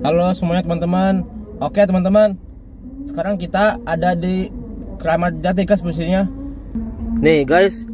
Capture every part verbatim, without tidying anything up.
Halo semuanya teman-teman. Oke teman-teman, sekarang kita ada di Keramat Jati guys posisinya. Nih guys,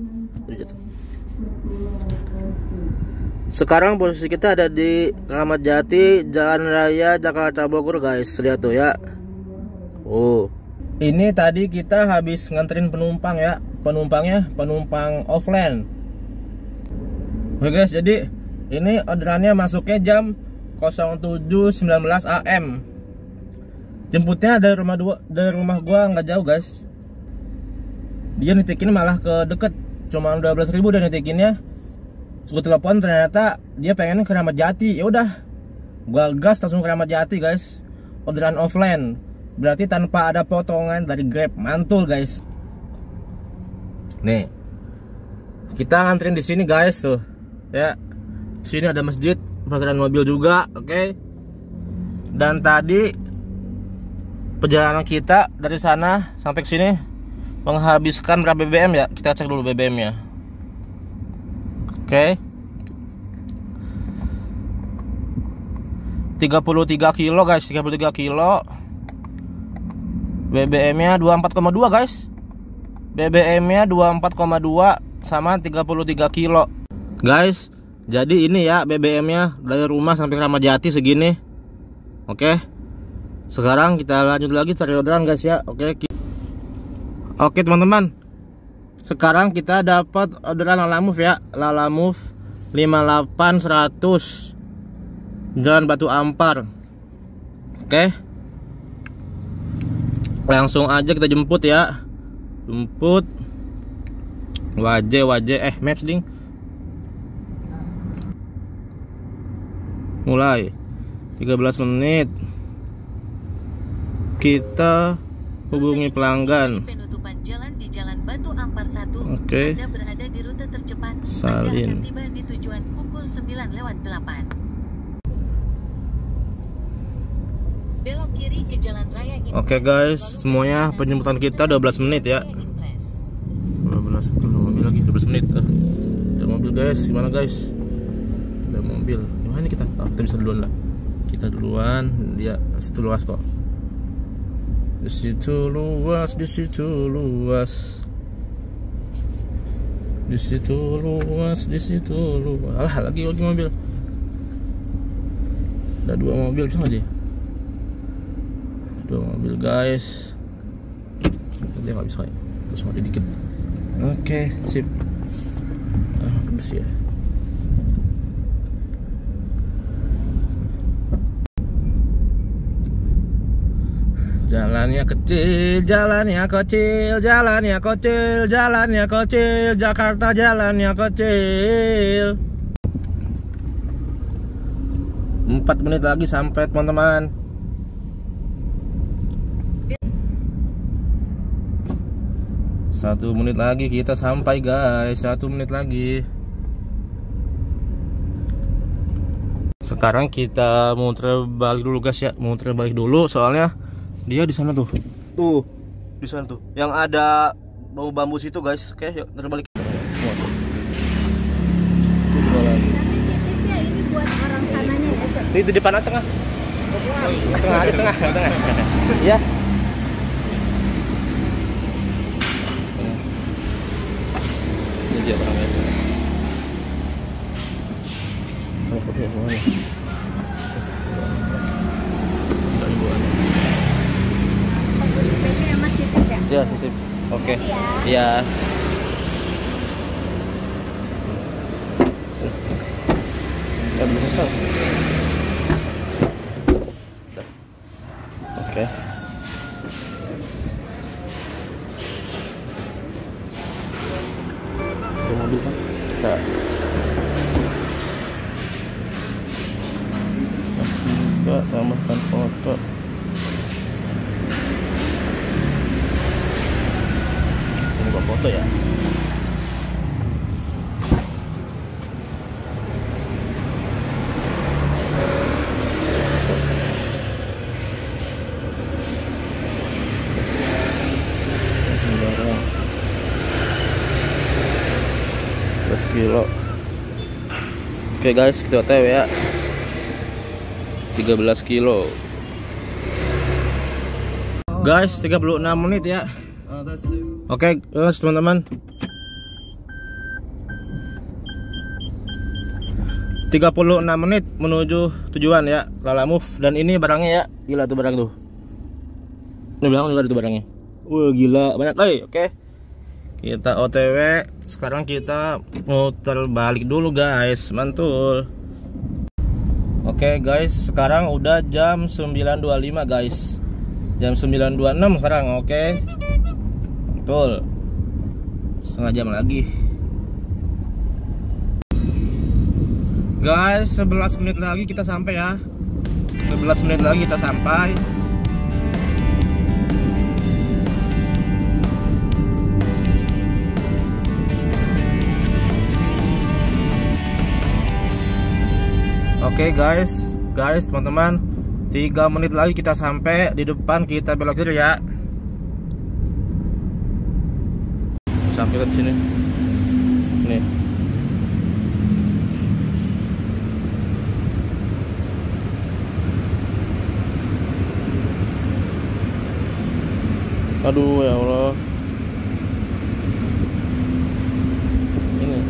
sekarang posisi kita ada di Keramat Jati, Jalan Raya Jakarta Bogor guys. Lihat tuh ya. Oh, ini tadi kita habis nganterin penumpang ya. Penumpangnya penumpang offline. Oke guys, jadi ini orderannya masuknya jam nol tujuh sembilan belas A M. Jemputnya dari rumah dua, dari rumah gua nggak jauh guys. Dia nitikin malah ke deket, cuma dua belas ribu dan nitikinnya. Gua telepon ternyata dia pengen ke Keramat Jati. Ya udah, gua gas langsung ke Keramat Jati guys. Orderan offline, berarti tanpa ada potongan dari Grab. Mantul guys. Nih, kita nganterin di sini guys tuh. Ya, sini ada masjid, parkiran mobil juga, oke. Okay? Dan tadi perjalanan kita dari sana sampai ke sini menghabiskan berapa B B M ya? Kita cek dulu B B M-nya. Oke. Okay. tiga puluh tiga kilo guys, tiga puluh tiga kilo. B B M-nya dua puluh empat koma dua guys. B B M-nya dua puluh empat koma dua sama tiga puluh tiga kilo. Guys, jadi ini ya B B M-nya dari rumah sampai Keramat Jati segini. Oke. Sekarang kita lanjut lagi cari orderan guys ya. Oke. Oke teman-teman. Sekarang kita dapat orderan Lalamove ya. Lalamove lima delapan seratus Jalan Batu Ampar. Oke. Langsung aja kita jemput ya. Jemput. Waje waje eh maps ding. Mulai tiga belas menit. Kita hubungi pelanggan. Penutupan jalan di Jalan Batu Ampar satu. Oke. Anda berada di rute tercepat. Salin. Anda akan tiba di tujuan pukul sembilan lewat delapan. Belok kiri ke Jalan Raya Impres. Oke guys, semuanya penjemputan kita dua belas menit ya. dua belas mobil lagi dua belas menit. Ada mobil guys, gimana guys? Ada mobil. Gimana kita? Oh, kita bisa duluan lah. Kita duluan, dia situ luas kok. Di situ luas, di situ luas. Di situ luas, di situ luas. Alah, lagi lagi mobil. Ada dua mobil cuma dia. Dua mobil guys. Dia nggak bisa ya. Terus mati dikit. Oke, sip. Ah, bersih ya. Jalannya kecil, jalannya kecil, jalannya kecil, jalannya kecil, Jakarta jalannya kecil. Empat menit lagi sampai teman-teman. Satu menit lagi kita sampai guys. Satu menit lagi. Sekarang kita muter balik dulu guys ya. Muter balik dulu soalnya dia di sana tuh. Tuh, di sana tuh. Yang ada bau bambu situ guys. Oke, yuk terbalik. Ini buat orang sananya ya. Ini di depan tengah. Tengah, di tengah, tengah. Ya. Ini dia barangnya. Oh, oke, semuanya. Dan buahnya. Ini Mas titip ya? Ya, titip. Oke. Iya. Ya, belum selesai. Oke. Ada mobil kan? Kita kita tambahkan foto. Ini gua foto ya. Kilo. Oke guys, kita O T W ya. tiga belas kilo. Guys, tiga puluh enam menit ya. Oke, guys, teman-teman. tiga puluh enam menit menuju tujuan ya, Lalamove. Dan ini barangnya ya, gila tuh barang tuh. Ini belakang juga ada tuh barangnya. Wah, gila, banyak. Hey, oke. Kita O T W. Sekarang kita muter balik dulu, guys. Mantul. Oke, guys, sekarang udah jam sembilan dua puluh lima, guys. Jam sembilan dua puluh enam sekarang, oke. Betul. Setengah jam lagi. Guys, sebelas menit lagi kita sampai ya. sebelas menit lagi kita sampai. Oke, guys. Guys, teman-teman, tiga menit lagi kita sampai. Di depan kita belok kiri ya. Sampai ke sini. Nih. Aduh, ya Allah. Ini.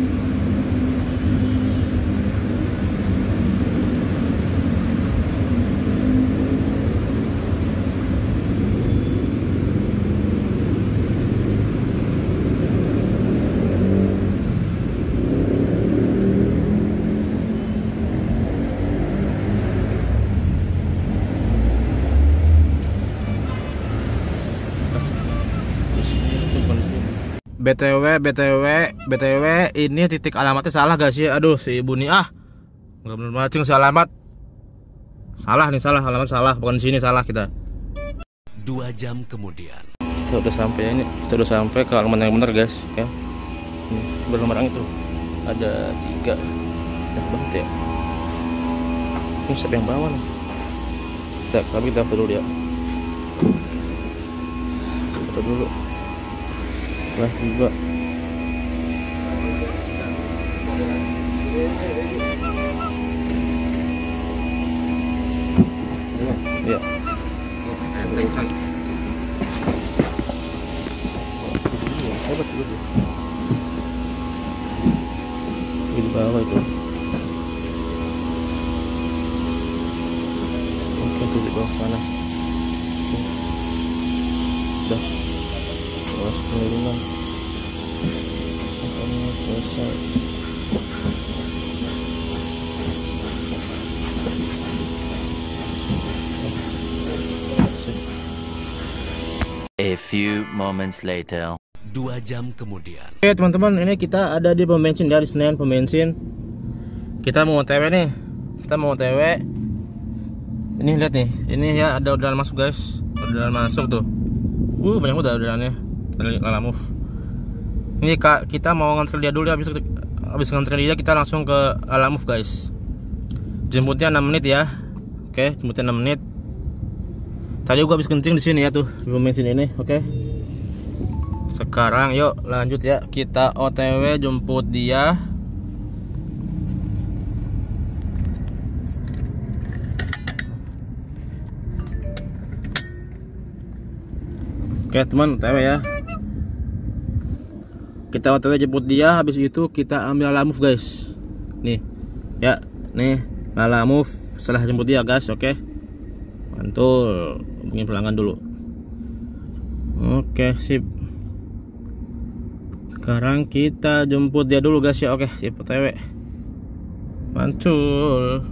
B T W, B T W, B T W, ini titik alamatnya salah guys ya. Aduh, si ibu nih ah, nggak bener macing si alamat. Salah nih, salah alamat salah, bukan di sini salah kita. Dua jam kemudian. Kita udah sampai ini, kita udah sampai ke alamat yang benar guys. Ya, ini bernomor itu ada tiga, banyak banget ya. Ini siapa yang bawa nih? Kita, tapi kita foto dulu ya. Foto dulu. Lah juga. Ya. Hebat juga. Di bawah itu. Oke, tuh di bawah sana. Udah. Awas pengiriman. Makanya selesai. A few moments later. Dua jam kemudian. Oke teman-teman, ini kita ada di pom bensin dari Senen pom bensin. Kita mau O T W nih. Kita mau O T W. Ini lihat nih, ini ya ada orderan masuk guys. Orderan masuk tuh. Uh banyak udah orderannya dari Lalamove. Ini kak, kita mau nganter dia dulu ya. Habis, habis nganter dia kita langsung ke Lalamove guys. Jemputnya enam menit ya. Oke, jemputnya enam menit. Tadi gua habis kencing di sini ya tuh, di pom bensin ini, oke. Sekarang yuk lanjut ya, kita O T W jemput dia. Oke teman, O T W ya. Kita O T W jemput dia, habis itu kita ambil Lalamove guys. Nih, ya, nih Lalamove setelah jemput dia guys, oke. Mantul, hubungin pelanggan dulu. Oke, sip. Sekarang kita jemput dia dulu guys ya, oke, sip O T W. Mantul.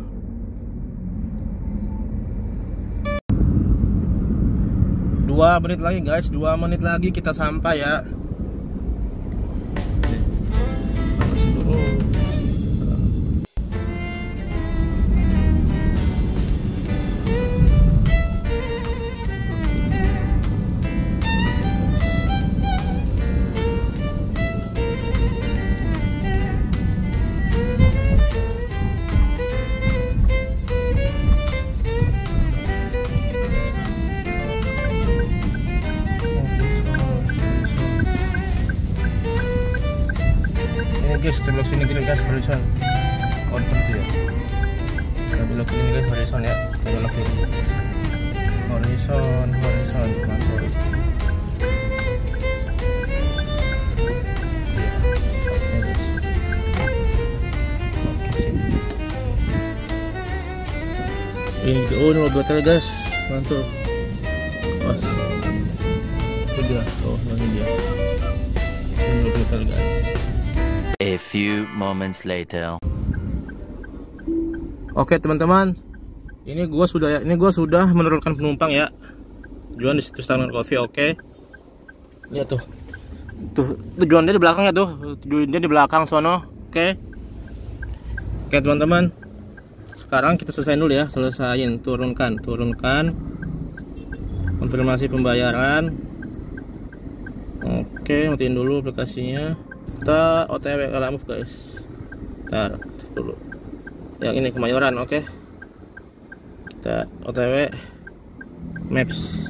Dua menit lagi guys, dua menit lagi kita sampai ya. Guys, belok sini gini guys, barusan on itu ya. Kita belok ini guys, horizon ya, kita belok kiri. Horizon, horizon, mantul. Ini oh ini mobil hotel guys, mantul. Pas. Itu dia, oh ini dia. Ini mobil hotel guys. A few moments later. Oke teman-teman, ini gua sudah ya, ini gua sudah menurunkan penumpang ya. Tujuan di situ Starman Coffee, oke. Lihat tuh, tuh tujuannya di belakang ya tuh, tujuannya di belakang sono, oke. Oke teman-teman, sekarang kita selesaiin dulu ya, selesaiin, turunkan, turunkan, konfirmasi pembayaran. Oke, matiin dulu aplikasinya. Kita O T W ke Lampung guys. Ntar dulu. Yang ini Kemayoran, oke. Kita O T W Maps.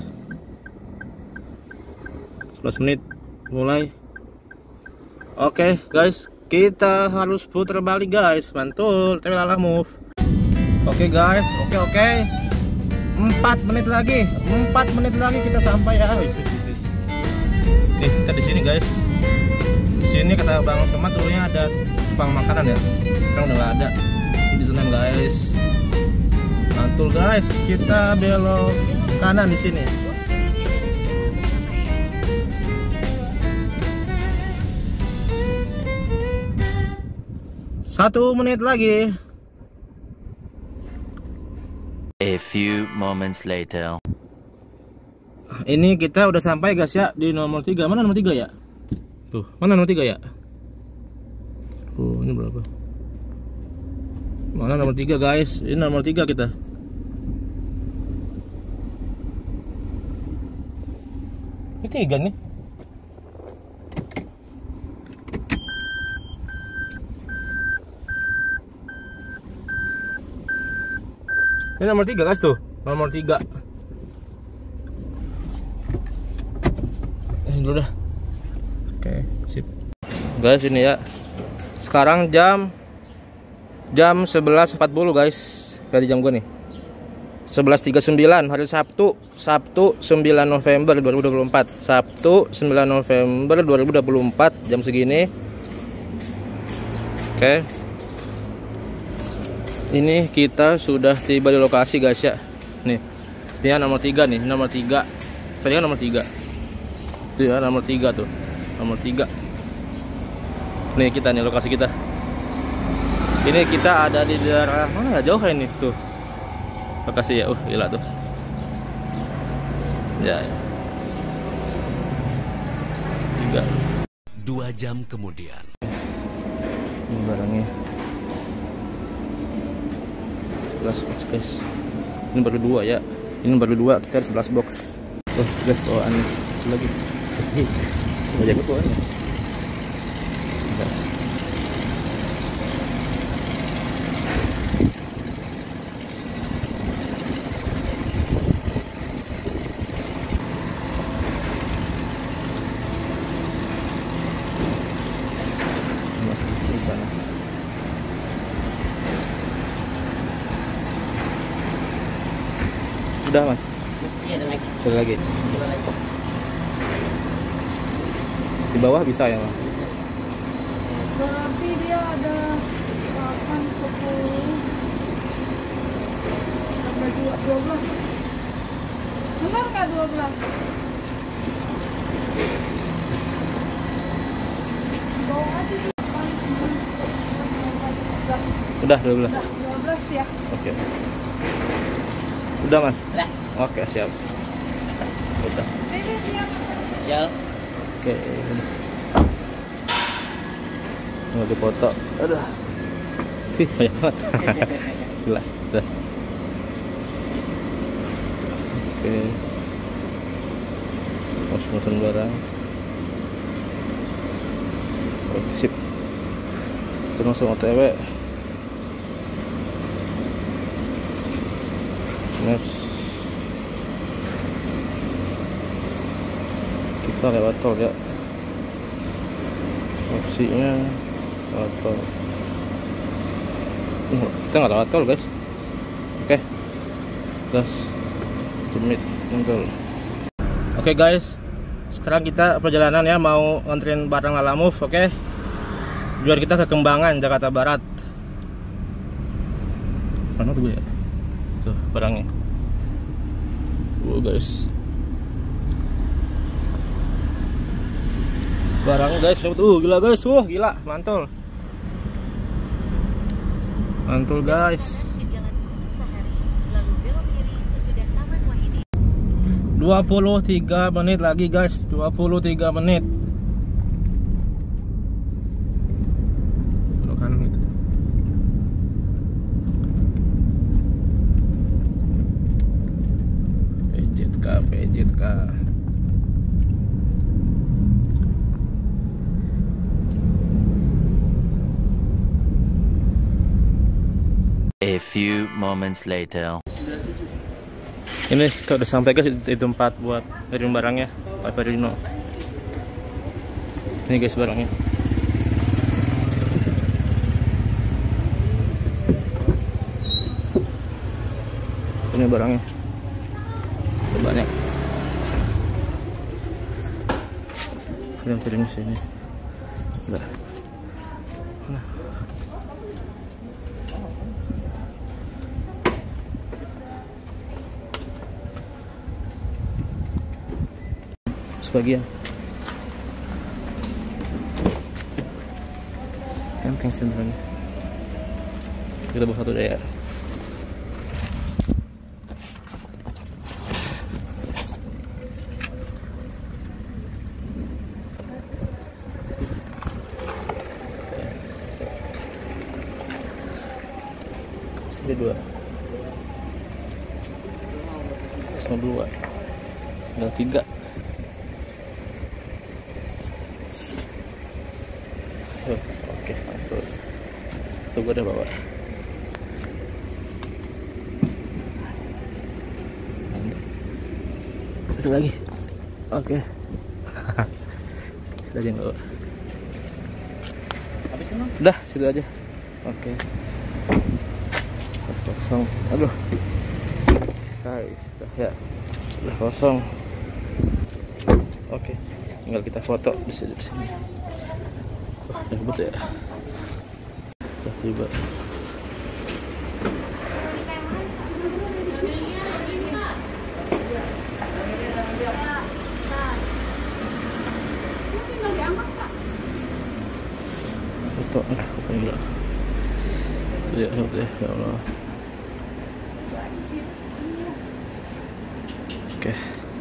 sebelas menit mulai. Oke guys, kita harus putar balik guys. Mantul, O T W Lala Move. Oke guys, oke oke. empat menit lagi. empat menit lagi kita sampai ya. Nih, kita di sini guys. Di sini kata Bang Semat dulunya ada tukang makanan ya. Sekarang udah nggak ada. Di sana guys, mantul guys, kita belok kanan di sini. Satu menit lagi. A few moments later. Ini kita udah sampai guys ya di nomor tiga. Mana nomor tiga ya? Tuh, mana nomor tiga ya? Oh, ini berapa? Mana nomor tiga guys? Ini nomor tiga kita. Ini tiga nih. Ini nomor tiga guys tuh. Nomor tiga. Ini dulu dah. Oke, sip. Guys ini ya. Sekarang jam Jam sebelas empat puluh guys. Dari jam gue nih sebelas tiga puluh sembilan hari Sabtu. Sabtu sembilan November dua ribu dua puluh empat. Sabtu sembilan November dua ribu dua puluh empat jam segini. Oke. Ini kita sudah tiba di lokasi guys ya. Nih. Ini nomor tiga nih, nomor tiga. Tadi kan nomor tiga. Itu ya nomor tiga tuh. Nomor tiga. Nih kita nih lokasi kita. Ini kita ada di daerah mana ya, jauh kayak ini tuh lokasi ya. Uh gila tuh ya, ya. Tiga. Dua jam kemudian. Ini barangnya sebelas box guys. Ini baru dua ya. Ini baru dua, kita ada sebelas box. Oh guys, oh aneh lagi. Banyak betul aneh. Udah mas? Iya, ada lagi. Ada lagi. Di bawah bisa ya mas? Berarti dia ada delapan, sepuluh sampai dua belas. Benar nggak dua belas? Di bawah aja tuh. Udah dua belas. dua belas ya. Oke. Udah mas? Udah. Oke siap. Udah. Ini siap. Ya. Oke. Mau dipoto. Aduh. Ih banyak banget. Gila. Udah. Oke. Mos-mosan barang. Oke sip. Kita langsung O T W. Maps. Kita lewat tol ya. Opsinya lewat tol. Uh, kita nggak lewat tol guys. gas, cemit, mantul. Oke guys, sekarang kita perjalanan ya, mau nganterin barang Lalamove, oke? Biar kita ke Kembangan, Jakarta Barat. Mana tuh ya? Tuh barangnya. Wow guys, barangnya guys, tuh gila guys, wah gila, mantul, mantul guys. Ke Jalan Gunung Sahari, lalu belok kiri sesudah Taman Wahidi. dua puluh tiga menit lagi guys, dua puluh tiga menit. Belok kanan gitu. Pejit K, pejit K. A few moments later. Ini kalau udah sampai guys di tempat buat ngirim barangnya Pak Ferino. Ini guys barangnya. Ini barangnya. Banyak. Ini kirim ke sini. Udah. Mana? Sebagian enteng sebenarnya, kita buat satu daya. Sini dua sama dua tinggal tiga. Oh, oke, mantul. Tuh gue udah bawa. Satu lagi. Oke. Situ aja bawa. Habis kan? Udah, situ aja. Oke. Kosong. Aduh. Hai, sudah ya. Sudah kosong. Oke. Tinggal kita foto di sini. Wah, ribet ya. Udah tiba. Foto, ah, apa ini lah. Tuh ya, tuh ya, ya Allah. Oke.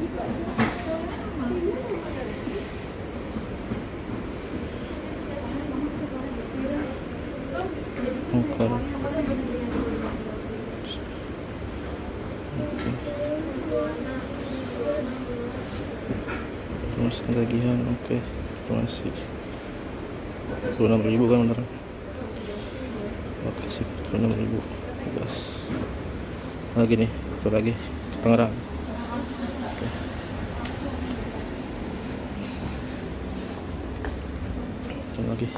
Angkor. Terus tagihan, oke, masih dua puluh enam ribu kan bener? Oke sih, dua puluh enam ribu. Gas. Lagi nih, satu lagi ke Tangerang. Oke. Satu lagi.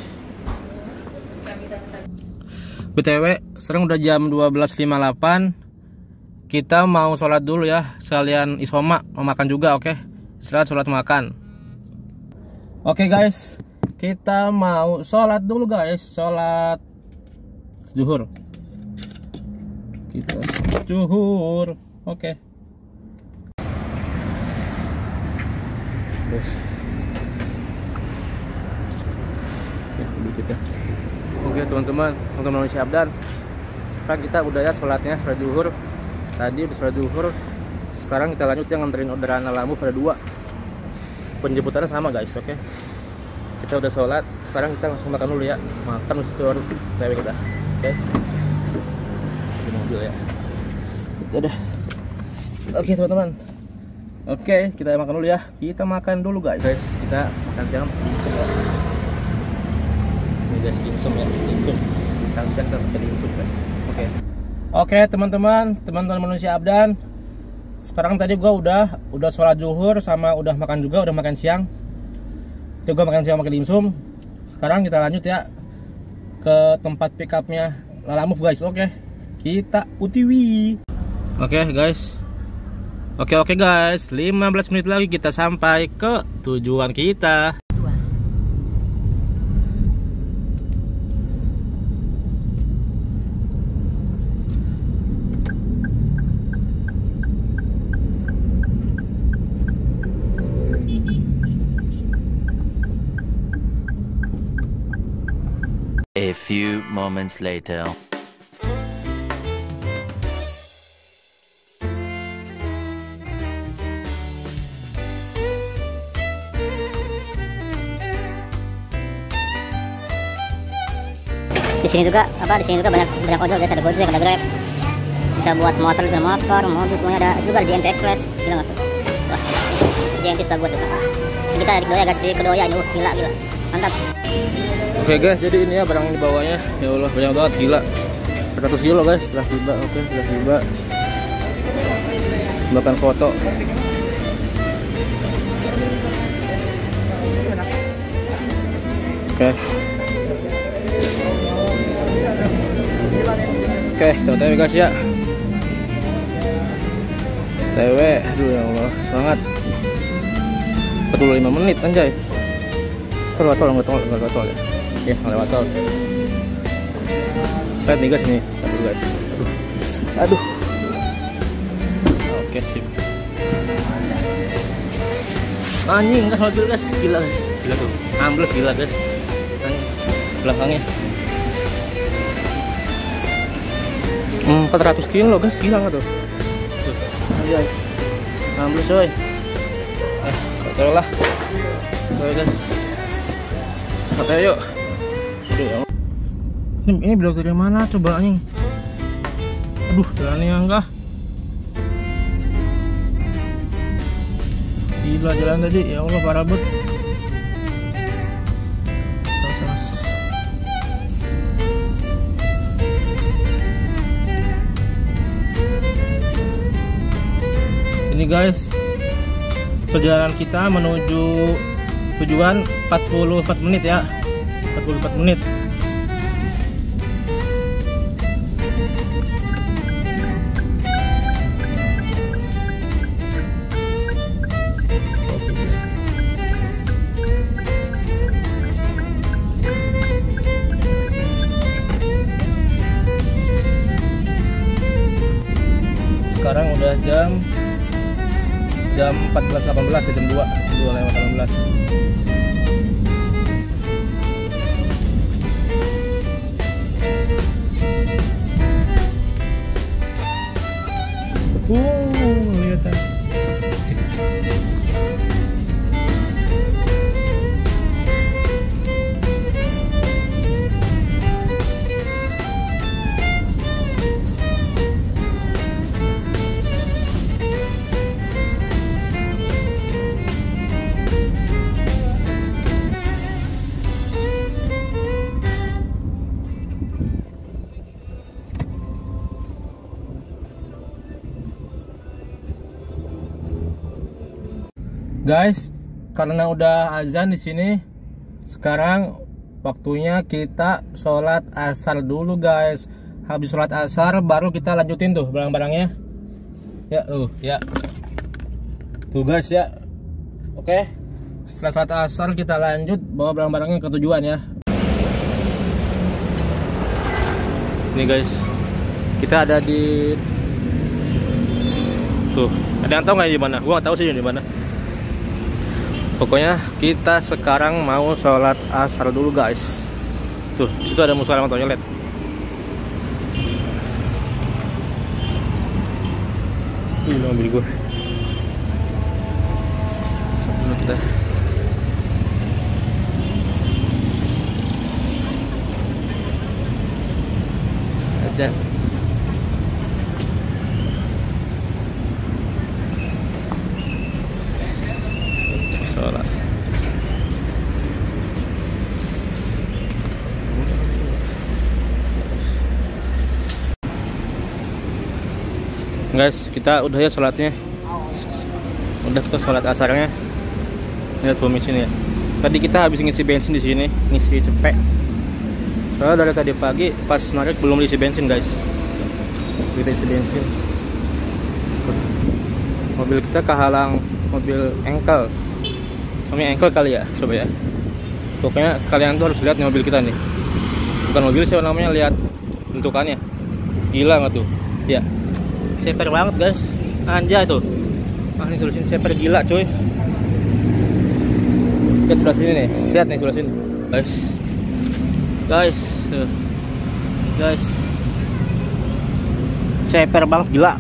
B T W, sekarang udah jam dua belas lima puluh delapan. Kita mau sholat dulu ya, sekalian isoma, mau makan juga, oke? Istirahat, sholat, makan. Oke guys, kita mau sholat dulu guys, sholat zuhur. Kita zuhur, oke. Oke, Oke teman-teman, teman-teman Manusia Abdan, sekarang kita udah ya sholatnya, sholat zuhur. Tadi udah sholat zuhur. Sekarang kita lanjut yang nganterin orderan Lalamove pada dua. Penjemputannya sama guys, oke. Kita udah sholat, sekarang kita langsung makan dulu ya. Makan sesuatu T W kita, oke. Di mobil ya. Udah. Oke teman-teman. Oke, kita makan dulu ya. Kita makan dulu guys. Guys, kita makan siang dimsum ya. Ini guys dimsum ya, dimsum. Makan siang kita pakai dimsum guys. Oke. Oke teman-teman, teman-teman Manusia Abdan. Sekarang tadi gua udah udah sholat zuhur sama udah makan juga, udah makan siang. Itu gua makan siang pakai dimsum. Sekarang kita lanjut ya ke tempat pick upnya Lalamove guys. Oke, kita utiwi. Oke okay, guys. Oke okay, oke okay, guys, lima belas menit lagi kita sampai ke tujuan kita. A few moments later. Di sini juga apa di sini juga banyak banyak ojol, guys, ada Gojek, ada Grab, bisa buat motor, juga motor, mobil semuanya ada, juga ada J N T Express, gila nggak sih? Wah, J N T sudah buat tuh. Kita di Kedoya guys, di Kedoya ini, uh, gila gila, mantap. Oke okay guys, jadi ini ya barang yang dibawanya, ya Allah banyak banget, gila, seratus kilo guys, setelah tiba, oke okay, sudah tiba, bahkan foto. Oke. Okay. Oke, kita O T W guys ya. O T W, aduh ya Allah, semangat. empat puluh lima menit anjay. Tol, tol, nggak tol, nggak tol ya. Oke, lewat tol. Lihat nih guys nih, aduh guys. Aduh. Oke, sip. Anjing, nggak mobil guys, gila guys, gila tuh, ambles gila guys. Belakangnya. empat ratus kilo guys, gila nggak tuh? Anjay, ambles coy. Eh, kotor lah. Oke guys, kotor yuk. Aduh, ya. Ini, ini belok dari mana coba nih? Aduh, jalannya enggak. Gila jalan tadi, ya Allah parah banget. Ini guys, perjalanan kita menuju tujuan empat puluh empat menit ya, empat puluh empat menit. Sekarang udah jam jam empat belas delapan belas ya, jam dua lewat delapan belas. Uh, lihat kan. Guys, karena udah azan di sini, sekarang waktunya kita sholat asar dulu guys. Habis sholat asar baru kita lanjutin tuh barang-barangnya. Ya, uh, ya. Tuh guys ya. Oke. Setelah sholat asar kita lanjut bawa barang-barangnya ke tujuan ya. Nih guys, kita ada di tuh. Ada yang tahu nggak di mana? Gua nggak tahu sih di mana. Pokoknya kita sekarang mau sholat asar dulu guys. Tuh, situ ada musola sama toilet. Ini mobil gue. Dulu kita. Aja. Sholat. Guys, kita udah ya sholatnya. Udah kita sholat asarnya. Lihat bom sini ya. Tadi kita habis ngisi bensin di sini, ngisi cepet. Soalnya dari tadi pagi pas narik belum isi bensin guys. Kita isi bensin. mobil kita kehalang mobil engkel. Namanya engkel kali ya, coba ya. Pokoknya kalian tuh harus lihat nih mobil kita nih. Bukan mobil sih namanya, lihat bentukannya. Gila nggak tuh? Ya, ceper banget guys. Anjay tuh. Ah, ini tulisin ceper gila cuy. Lihat sebelah sini nih, lihat nih sebelah sini, guys. Guys, tuh. Guys, ceper banget gila.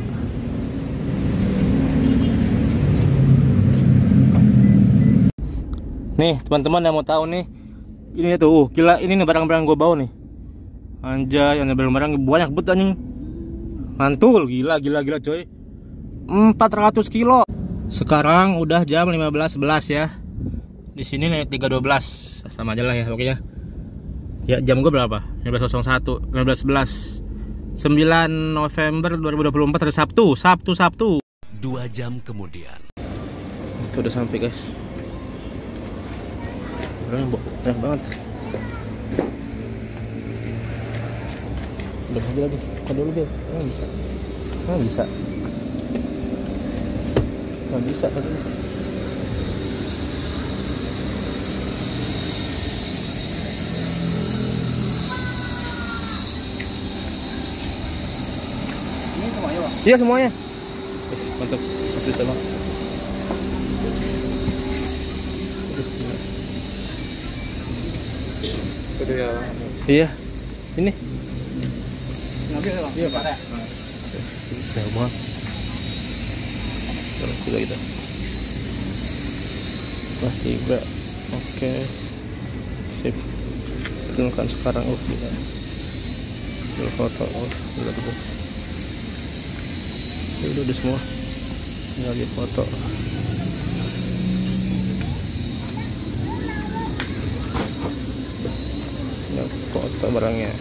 Nih teman-teman yang mau tahu nih, ini tuh, uh, gila ini nih barang-barang gue bawa nih. Anjay, ada barang-barang banyak banget anjing. Mantul, gila gila gila coy. empat ratus kilo. Sekarang udah jam lima belas sebelas ya. Di sini nih tiga dua belas, sama aja lah ya pokoknya. Ya jam gue berapa? lima belas nol satu, lima belas sebelas. sembilan November dua ribu dua puluh empat hari Sabtu, Sabtu Sabtu. Dua jam kemudian. Itu udah sampai guys. Banyak banget. Udah lagi lagi. Kau dulu Bil. Nggak bisa. Nggak bisa. Nggak bisa tadi. Ini semuanya, Bang? Iya semuanya. Eh, mantap. Masih bisa bang. Iya, ini. Ngambil ya, Bang? Iya, Pak. Ya, Bang. Terus juga kita. Wah, tiga. Oke. Sip. Tunjukkan sekarang oh, gila. Dulu foto. Oh, gila tuh. Udah, udah semua. Tinggal di foto. Foto barangnya.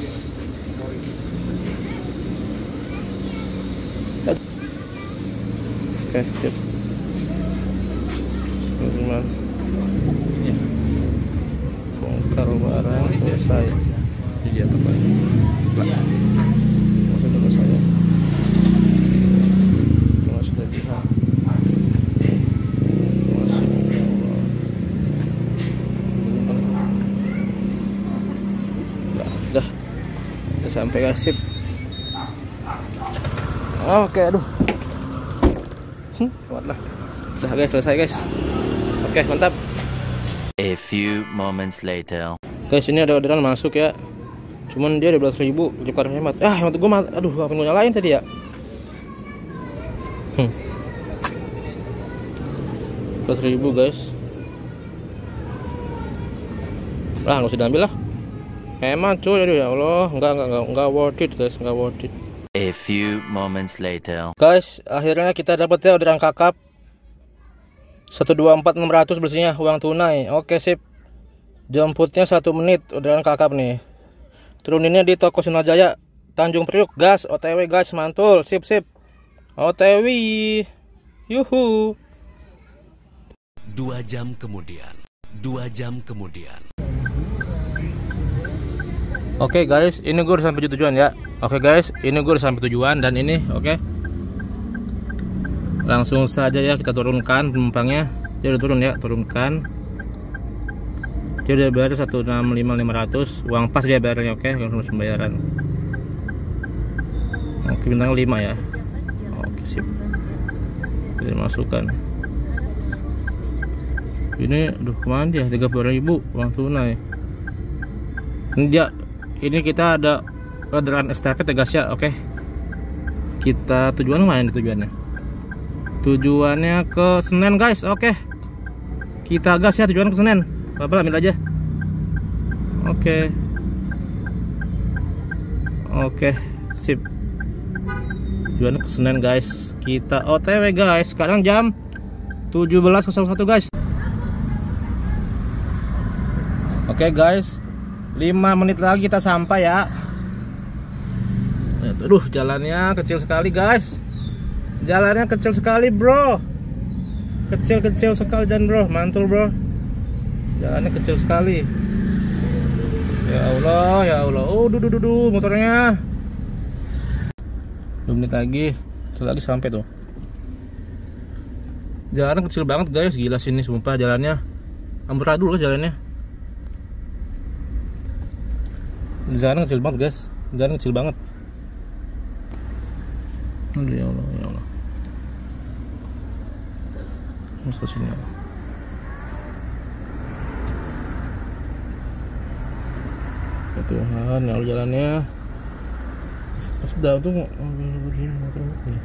Oke, sip. Teman-teman. Ya. Bongkar barang selesai. Ini dia apa ini? Masuk dulu saya. Masuk lagi. Masuk. Dah, udah sampai guys, sip. Oke, aduh. Hmm, lah. Udah guys, selesai guys. Oke, mantap. A few moments later. Guys, ini ada orderan masuk ya. Cuman dia dua belas ribu, cepat hemat. Ah, hemat gue, aduh, apa yang gue nyalain tadi ya? Hmm. dua belas ribu guys. Lah, nggak usah diambil lah. Hemat cuy, aduh ya Allah, enggak enggak enggak enggak worth it guys, enggak worth it. A few moments later. Guys, akhirnya kita dapat ya orderan kakap. satu dua empat enam ratus bersihnya uang tunai. Oke, sip. Jemputnya satu menit orderan kakap nih. Turuninnya di toko Sunajaya, Tanjung Priuk, gas, O T W guys, mantul, sip sip. O T W. Yuhu. Dua jam kemudian. Dua jam kemudian. Oke okay guys, ini gue udah sampai tujuan ya. Oke okay guys, ini gue udah sampai tujuan dan ini oke. Okay. Langsung saja ya kita turunkan penumpangnya. Dia udah turun ya, turunkan. Dia udah bayar seratus enam puluh lima ribu lima ratus. Uang pas dia bayarnya, oke, okay? Langsung pembayaran. Oke, okay, bintang lima ya. Oke, okay, sip. Kita masukkan. Ini aduh kemana dia? tiga puluh ribu uang tunai. Ini dia. Ini kita ada orderan estafet ya guys ya, oke. Kita tujuan mana tujuannya? Tujuannya ke Senen guys, oke. Kita gas ya, tujuan ke Senen. Bapak ambil aja. Oke. Oke, sip. Tujuannya ke Senen guys. Kita O T W guys. Sekarang jam tujuh belas nol satu guys. Oke guys. lima menit lagi kita sampai ya. Aduh, jalannya kecil sekali guys. Jalannya kecil sekali bro. Kecil-kecil sekali dan bro, mantul bro. Jalannya kecil sekali. Ya Allah, ya Allah. Oh, duh, duh, duh, motornya. dua menit lagi. Satu lagi sampai tuh. Jalanan kecil banget guys, gila sini sumpah jalannya. Amburadul kan jalannya. Jalan kecil banget guys, jalan kecil banget. Aduh ya Allah, ya Allah. Masuk sini. Ya Tuhan, ya Allah jalannya. Pas udah tuh begini motor ini.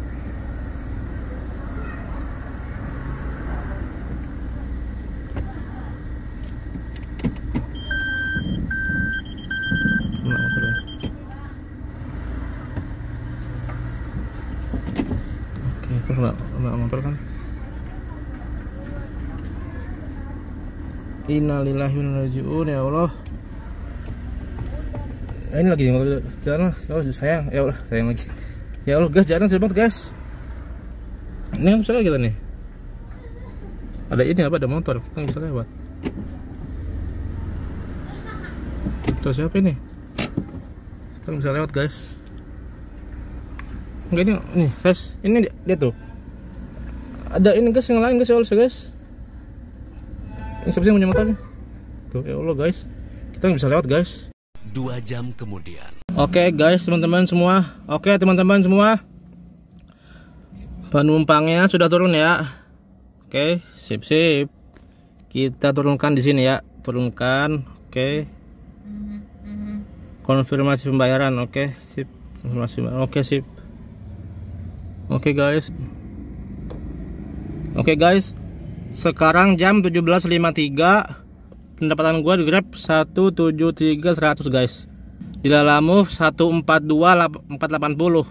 Kena, kena motor kan. Innalillahi wa inna ilaihi raji'un, ya Allah. Nah, ini lagi di motor jalan, ya Allah sayang, ya Allah sayang lagi. Ya Allah guys, jalan cepat guys. Ini kan bisa lewat kita nih. Ada ini apa? Ada motor, kita bisa lewat. Terus siapa ini? Kita bisa lewat guys. Enggak ini, nih, guys, ini dia, dia tuh. Ada ini guys yang lain guys, ya Allah guys. Ini siapa sih yang punya motornya? Tuh, ya Allah guys. Kita bisa lewat guys. Dua jam kemudian. Oke guys, teman-teman semua. Oke teman-teman semua. Penumpangnya sudah turun ya. Oke, sip sip. Kita turunkan di sini ya. Turunkan. Oke. Konfirmasi pembayaran. Oke, sip. Konfirmasi. Oke, sip. Oke guys. Oke guys. Sekarang jam tujuh belas lima puluh tiga. Pendapatan gua di Grab seratus tujuh puluh tiga seratus guys. Di Lalamove seratus empat puluh dua empat ratus delapan puluh.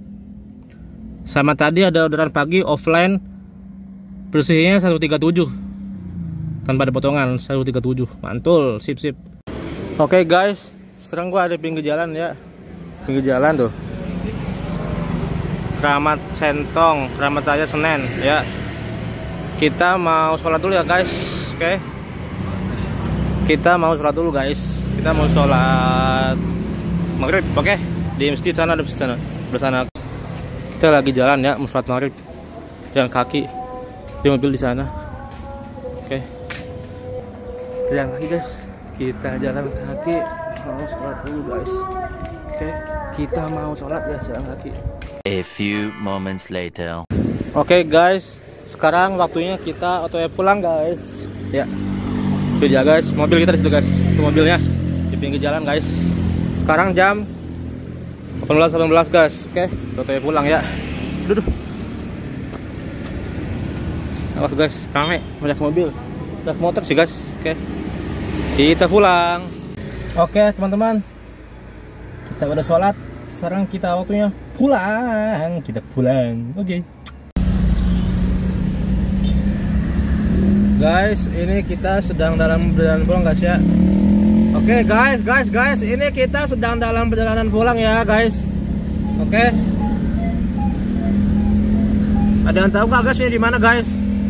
Sama tadi ada orderan pagi offline. Bersihnya seratus tiga puluh tujuh. Tanpa ada potongan seratus tiga puluh tujuh. Mantul, sip sip. Oke guys, sekarang gua ada pinggir jalan ya. Pinggir jalan tuh. Kramat Sentong, Kramat Raya Senen ya. Kita mau sholat dulu ya guys. Oke. Kita mau sholat dulu guys. Kita mau sholat maghrib, oke? Di masjid sana, di masjid sana, di sana. Kita lagi jalan ya, mau sholat maghrib. Jalan kaki. Di mobil di sana. Oke. Kita jalan kaki guys. Kita jalan kaki. Mau sholat dulu guys. Oke. Kita mau sholat ya, jalan kaki. A few moments later. Oke guys, sekarang waktunya kita O T W pulang guys. Ya, itu ya guys, mobil kita di situ guys. Itu mobilnya di pinggir jalan guys. Sekarang jam delapan belas delapan belas guys. Oke, O T W pulang ya. Duduk. Awas guys, rame, banyak mobil, banyak motor sih guys. Oke, kita pulang. Oke teman-teman, kita udah sholat. Sekarang kita waktunya pulang. Kita pulang. Oke okay. Guys, ini kita sedang dalam perjalanan pulang guys ya. Oke okay, guys, guys, guys, ini kita sedang dalam perjalanan pulang ya guys. Oke okay. Ada yang tahu nggak guys ini di mana guys?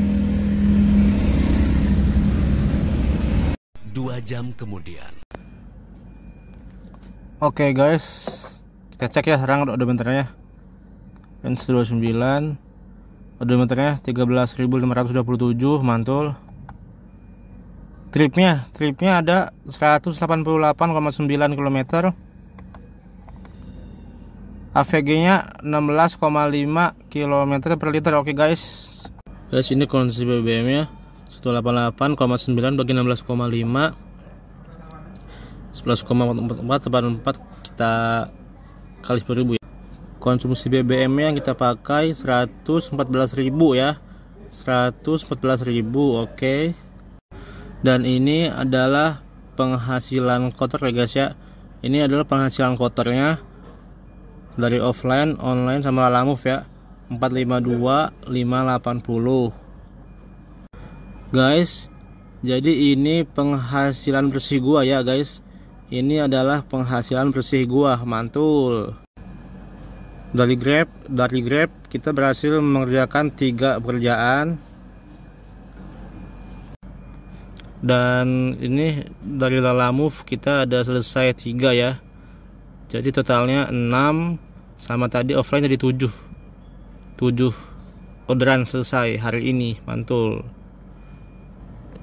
Dua jam kemudian. Oke okay, guys, kita cek ya sekarang odometernya. N dua puluh sembilan. Odometernya tiga belas ribu lima ratus dua puluh tujuh, mantul. Tripnya, tripnya ada seratus delapan puluh delapan koma sembilan kilometer. A V G-nya enam belas koma lima kilometer per liter. Oke guys. Guys, ini kondisi B B M-nya seratus delapan puluh delapan koma sembilan bagi enam belas koma lima. sebelas koma empat empat empat kita kali sepuluh ribu ya. Konsumsi B B M yang kita pakai seratus empat belas ribu ya. seratus empat belas ribu, oke. Okay. Dan ini adalah penghasilan kotor ya guys ya. Ini adalah penghasilan kotornya dari offline, online sama Lalamove ya. empat lima dua lima delapan nol. Guys, jadi ini penghasilan bersih gua ya guys. Ini adalah penghasilan bersih gua, mantul. Dari Grab, dari Grab kita berhasil mengerjakan tiga pekerjaan. Dan ini dari Lalamove kita ada selesai tiga ya. Jadi totalnya enam, sama tadi offline jadi tujuh. tujuh. orderan selesai hari ini, mantul.